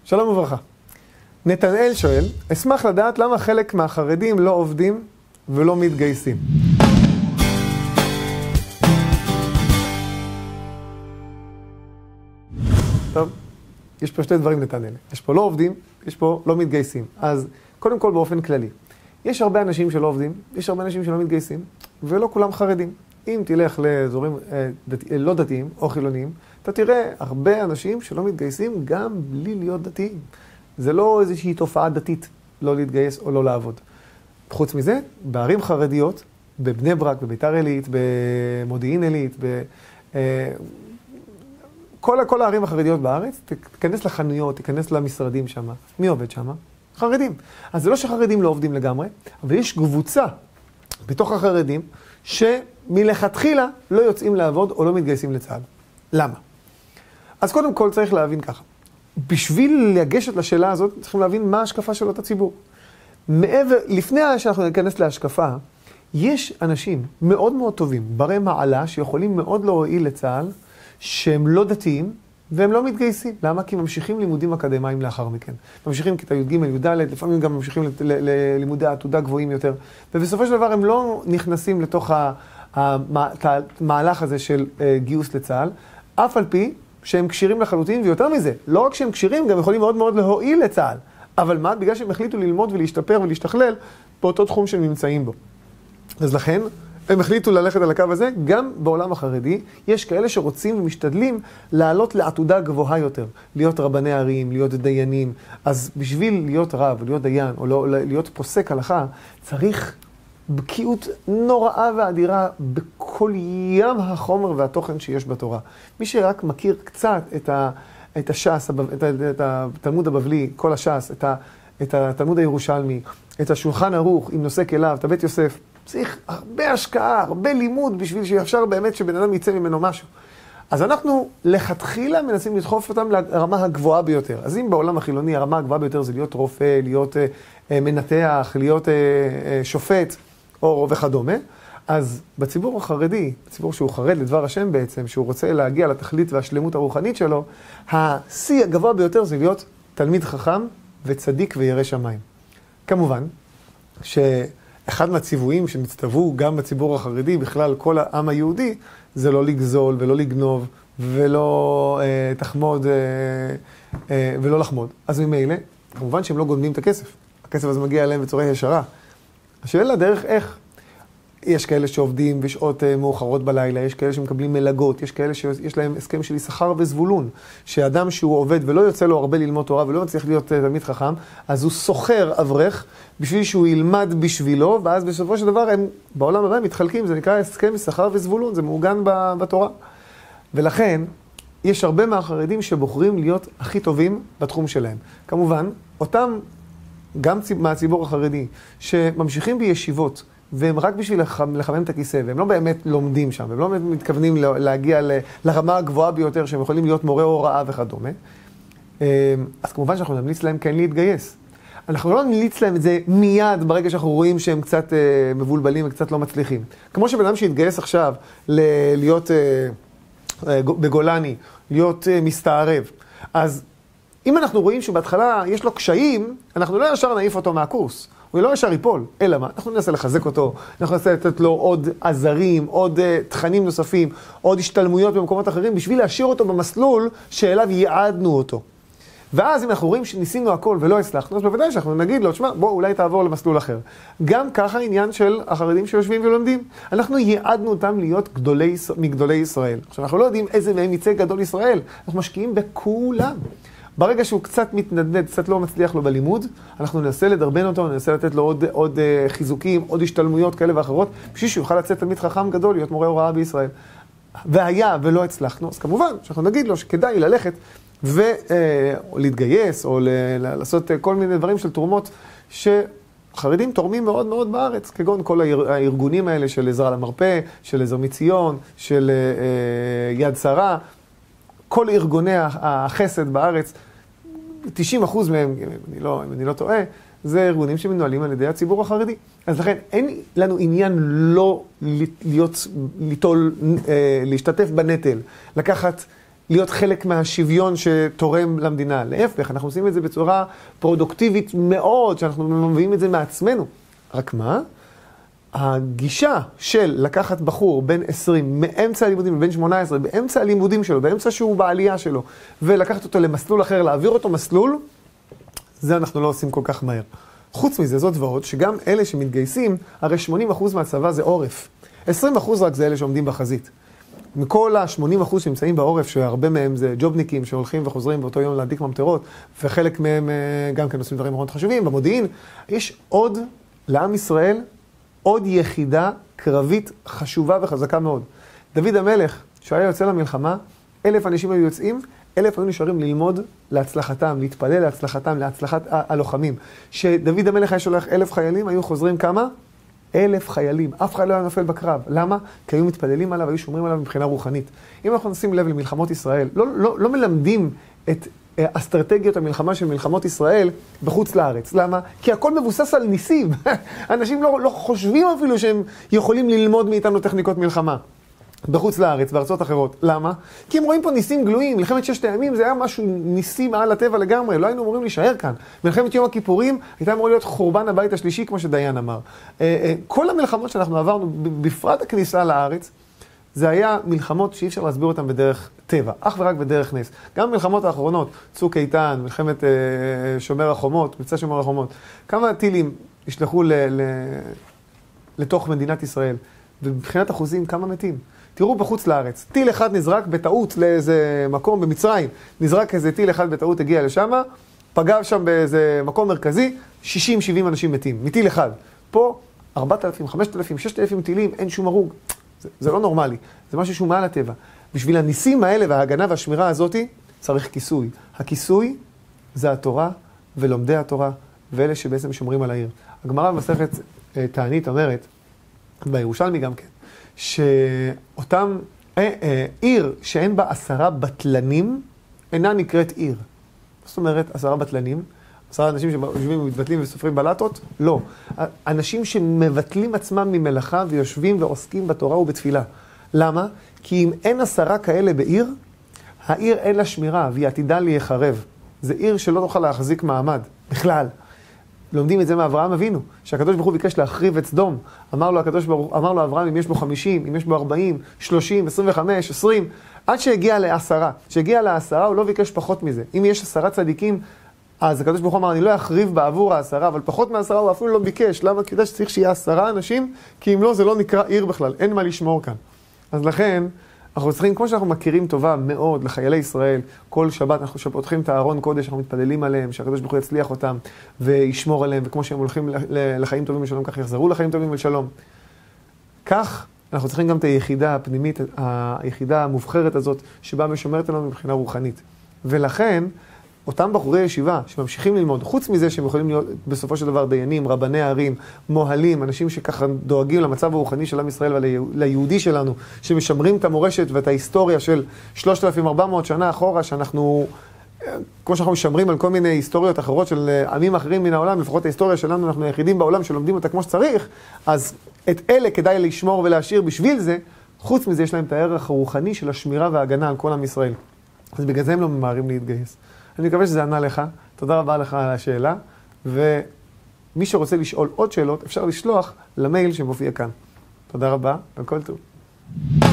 שלום וברכה. נתנאל שואל, אשמח לדעת למה חלק מהחרדים לא עובדים ולא מתגייסים. טוב, יש פה שתי דברים נתנאל. יש פה לא עובדים, יש פה לא מתגייסים. אז קודם כל באופן כללי. יש הרבה אנשים שלא עובדים, יש הרבה אנשים שלא מתגייסים, ולא כולם חרדים. אם תלך לאזורים לא דתיים או חילוניים, אתה תראה הרבה אנשים שלא מתגייסים גם בלי להיות דתיים. זה לא איזושהי תופעה דתית לא להתגייס או לא לעבוד. חוץ מזה, בערים חרדיות, בבני ברק, בביתר עילית, במודיעין עילית, כל הערים החרדיות בארץ, תיכנס לחנויות, תיכנס למשרדים שם. מי עובד שם? חרדים. אז זה לא שחרדים לא עובדים לגמרי, אבל יש קבוצה בתוך החרדים שמלכתחילה לא יוצאים לעבוד או לא מתגייסים לצה"ל. למה? אז קודם כל צריך להבין ככה. בשביל לגשת לשאלה הזאת, צריכים להבין מה ההשקפה של אותו ציבור. לפני שאנחנו ניכנס להשקפה, יש אנשים מאוד מאוד טובים, ברי מעלה, שיכולים מאוד להועיל לצה"ל, שהם לא דתיים, והם לא מתגייסים. למה? כי ממשיכים לימודים אקדמיים לאחר מכן. ממשיכים כיתה י"ג, י"ד, לפעמים גם ממשיכים ללימודי העתודה גבוהים יותר. ובסופו של דבר הם לא נכנסים לתוך המהלך הזה של גיוס לצה"ל, אף על פי שהם קשירים לחלוטין, ויותר מזה, לא רק שהם קשירים, גם יכולים מאוד מאוד להועיל לצה"ל. אבל מה? בגלל שהם החליטו ללמוד ולהשתפר ולהשתכלל באותו תחום שהם נמצאים בו. אז לכן, הם החליטו ללכת על הקו הזה, גם בעולם החרדי, יש כאלה שרוצים ומשתדלים לעלות לעתודה גבוהה יותר, להיות רבני ערים, להיות דיינים. אז בשביל להיות רב, להיות דיין, או להיות פוסק הלכה, צריך בקיאות נוראה ואדירה בכל ים החומר והתוכן שיש בתורה. מי שרק מכיר קצת את הש"ס, את התלמוד הבבלי, כל הש"ס, את התלמוד הירושלמי, את השולחן ערוך עם נושא כליו, את הבית יוסף, צריך הרבה השקעה, הרבה לימוד בשביל שאפשר באמת שבן אדם יצא ממנו משהו. אז אנחנו לכתחילה מנסים לדחוף אותם לרמה הגבוהה ביותר. אז אם בעולם החילוני הרמה הגבוהה ביותר זה להיות רופא, להיות מנתח, להיות שופט או וכדומה, אז בציבור החרדי, בציבור שהוא חרד לדבר השם בעצם, שהוא רוצה להגיע לתכלית והשלמות הרוחנית שלו, השיא הגבוה ביותר זה להיות תלמיד חכם וצדיק וירא שמיים. כמובן שאחד מהציוויים שנצטוו גם בציבור החרדי, בכלל כל העם היהודי, זה לא לגזול ולא לגנוב ולא תחמוד ולא לחמוד. אז ממילא, כמובן שהם לא גונבים את הכסף. הכסף הזה מגיע אליהם בצורה ישרה. השאלה דרך איך. יש כאלה שעובדים בשעות מאוחרות בלילה, יש כאלה שמקבלים מלגות, יש כאלה שיש להם הסכם של יששכר וזבולון, שאדם שהוא עובד ולא יוצא לו הרבה ללמוד תורה ולא מצליח להיות תלמיד חכם, אז הוא סוחר אברך בשביל שהוא ילמד בשבילו, ואז בסופו של דבר הם בעולם הבא מתחלקים, זה נקרא הסכם יששכר וזבולון, זה מעוגן בתורה. ולכן יש הרבה מהחרדים שבוחרים להיות הכי טובים בתחום שלהם. כמובן, אותם גם מהציבור החרדי שממשיכים בישיבות, והם רק בשביל לחמם את הכיסא, והם לא באמת לומדים שם, והם לא באמת מתכוונים להגיע לרמה הגבוהה ביותר, שהם יכולים להיות מורה הוראה וכדומה. אז כמובן שאנחנו נמליץ להם כן להתגייס. אנחנו לא נמליץ להם את זה מיד ברגע שאנחנו רואים שהם קצת מבולבלים וקצת לא מצליחים. כמו שבן אדם שהתגייס עכשיו להיות בגולני, להיות מסתערב, אז אם אנחנו רואים שבהתחלה יש לו קשיים, אנחנו לא ישר נעיף אותו מהקורס. הוא לא ישר ייפול, אלא מה? אנחנו ננסה לחזק אותו, אנחנו ננסה לתת לו עוד עזרים, עוד תכנים נוספים, עוד השתלמויות במקומות אחרים, בשביל להשאיר אותו במסלול שאליו יעדנו אותו. ואז אם אנחנו רואים שניסינו הכל ולא הצלחנו, אז בוודאי שאנחנו נגיד לו, תשמע, בוא אולי תעבור למסלול אחר. גם ככה העניין של החרדים שיושבים ולומדים. אנחנו יעדנו אותם להיות מגדולי ישראל. עכשיו, אנחנו לא יודעים איזה מהם יצא גדול ישראל, אנחנו משקיעים בכולם. ברגע שהוא קצת מתנדנד, קצת לא מצליח לו בלימוד, אנחנו ננסה לדרבן אותו, ננסה לתת לו עוד חיזוקים, עוד השתלמויות כאלה ואחרות, בשביל שהוא יוכל לצאת תלמיד חכם גדול, להיות מורה הוראה בישראל. והיה ולא הצלחנו, אז כמובן שאנחנו נגיד לו שכדאי ללכת ולהתגייס, או לעשות כל מיני דברים של תרומות שחרדים תורמים מאוד מאוד בארץ, כגון כל הארגונים האלה של עזרה למרפא, של עזר מציון, של יד שרה, כל ארגוני החסד בארץ, 90% מהם, אם אני לא טועה, זה ארגונים שמנוהלים על ידי הציבור החרדי. אז לכן אין לנו עניין לא להשתתף בנטל, לקחת להיות חלק מהשוויון שתורם למדינה. להפך, אנחנו עושים את זה בצורה פרודוקטיבית מאוד, שאנחנו מביאים את זה מעצמנו. רק מה? הגישה של לקחת בחור בן 20 מאמצע הלימודים, בן 18, באמצע הלימודים שלו, באמצע שהוא בעלייה שלו, ולקחת אותו למסלול אחר, להעביר אותו מסלול, זה אנחנו לא עושים כל כך מהר. חוץ מזה, זאת ועוד, שגם אלה שמתגייסים, הרי 80% מהצבא זה עורף. 20% רק זה אלה שעומדים בחזית. מכל ה-80% שנמצאים בעורף, שהרבה מהם זה ג'ובניקים שהולכים וחוזרים באותו יום להדליק ממטרות, וחלק מהם גם כן עושים דברים מאוד חשובים, במודיעין, יש עוד, לעם ישראל, עוד יחידה קרבית חשובה וחזקה מאוד. דוד המלך, שהיה יוצא למלחמה, 1,000 אנשים היו יוצאים, 1,000 היו נשארים ללמוד להצלחתם, להתפלל להצלחתם, להצלחת הלוחמים. שדוד המלך היה שולח 1,000 חיילים, היו חוזרים כמה? 1,000 חיילים. אף אחד לא היה נופל בקרב. למה? כי היו מתפללים עליו, היו שומרים עליו מבחינה רוחנית. אם אנחנו נשים לב למלחמות ישראל, לא מלמדים את אסטרטגיות המלחמה של מלחמות ישראל בחוץ לארץ. למה? כי הכל מבוסס על ניסים. אנשים לא חושבים אפילו שהם יכולים ללמוד מאיתנו טכניקות מלחמה. בחוץ לארץ, בארצות אחרות. למה? כי הם רואים פה ניסים גלויים. מלחמת ששת הימים זה היה משהו ניסי מעל הטבע לגמרי. לא היינו אמורים להישאר כאן. מלחמת יום הכיפורים הייתה אמורה להיות חורבן הבית השלישי, כמו שדיין אמר. כל המלחמות שאנחנו עברנו, בפרט הכניסה לארץ, זה היה מלחמות שאי אפשר להסביר אותן בדרך טבע, אך ורק בדרך נס. גם המלחמות האחרונות, צוק איתן, מלחמת שומר החומות, מבצע שומר החומות, כמה טילים ישלחו לתוך מדינת ישראל, ובבחינת אחוזים כמה מתים. תראו בחוץ לארץ, טיל אחד נזרק בטעות לאיזה מקום במצרים, נזרק איזה טיל אחד בטעות הגיע לשם, פגע שם באיזה מקום מרכזי, 60-70 אנשים מתים, מטיל אחד. פה 4,000, 5,000, 6,000 טילים, אין שום הרוג. זה לא נורמלי, זה משהו שהוא מעל הטבע. בשביל הניסים האלה וההגנה והשמירה הזאת צריך כיסוי. הכיסוי זה התורה ולומדי התורה ואלה שבעצם שומרים על העיר. הגמרא במסכת תענית אומרת, בירושלמי גם כן, שאותם עיר שאין בה 10 בטלנים אינה נקראת עיר. זאת אומרת 10 בטלנים, 10 אנשים שיושבים ומתבטלים וסופרים בלטות? לא. אנשים שמבטלים עצמם ממלאכה ויושבים ועוסקים בתורה ובתפילה. למה? כי אם אין 10 כאלה בעיר, העיר אין לה שמירה והיא עתידה להיחרב. זה עיר שלא תוכל להחזיק מעמד, בכלל. לומדים את זה מאברהם אבינו, שהקדוש ברוך הוא ביקש להחריב את סדום. אמר לו אברהם, אם יש בו 50, אם יש בו 40, 30, 25, 20, עד שהגיע ל10. כשהגיע ל10 הוא לא ביקש פחות מזה. אם יש 10 צדיקים, אז הקדוש ברוך הוא אמר, אני לא אחריב בעבור 10, אבל פחות מ10 הוא אפילו לא ביקש. למה? כי יודע שצריך שיהיה 10 אנשים, כי אם לא, זה לא נקרא עיר בכלל. אין מה לשמור כאן. אז לכן, אנחנו צריכים, כמו שאנחנו מכירים טובה מאוד לחיילי ישראל, כל שבת אנחנו פותחים את הארון קודש, אנחנו מתפללים עליהם, שהקדוש ברוך הוא יצליח אותם וישמור עליהם, וכמו שהם הולכים לחיים טובים ושלום, כך יחזרו לחיים טובים ושלום. כך אנחנו צריכים גם את היחידה הפנימית, היחידה המובחרת הזאת, שבה משומרת לנו מבחינה רוחנית. ולכן, אותם בחורי ישיבה שממשיכים ללמוד, חוץ מזה שהם יכולים להיות בסופו של דבר דיינים, רבני ערים, מוהלים, אנשים שככה דואגים למצב הרוחני של עם ישראל וליהודי שלנו, שמשמרים את המורשת ואת ההיסטוריה של 3,400 שנה אחורה, שאנחנו, כמו שאנחנו משמרים על כל מיני היסטוריות אחרות של עמים אחרים מן העולם, לפחות ההיסטוריה שלנו, אנחנו היחידים בעולם שלומדים אותה כמו שצריך, אז את אלה כדאי לשמור ולהשאיר בשביל זה, חוץ מזה יש להם את הערך הרוחני של השמירה וההגנה על כל עם ישראל. אז בגלל זה הם לא ממהרים להתגייס. אני מקווה שזה ענה לך, תודה רבה לך על השאלה, ומי שרוצה לשאול עוד שאלות, אפשר לשלוח למייל שמופיע כאן. תודה רבה, וכל טוב.